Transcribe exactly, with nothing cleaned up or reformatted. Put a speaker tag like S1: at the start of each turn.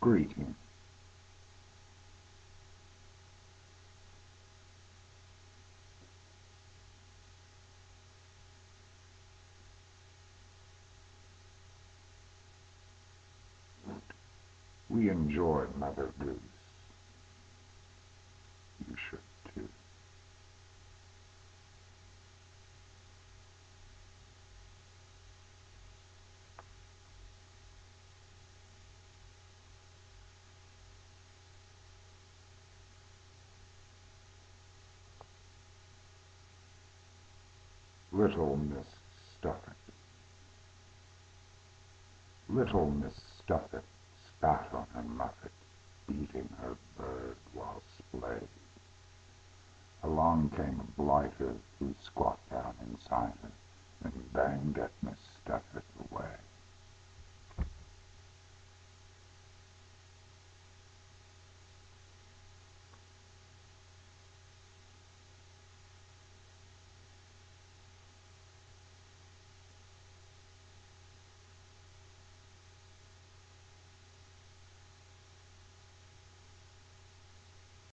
S1: greeting. We enjoyed Mother Goose. You should too. Little Miss Stuffit. Little Miss Stuffit spat on her muffet, beating her bird while splayed. Along came a blighter who squat down inside her and banged at Miss Stuffit.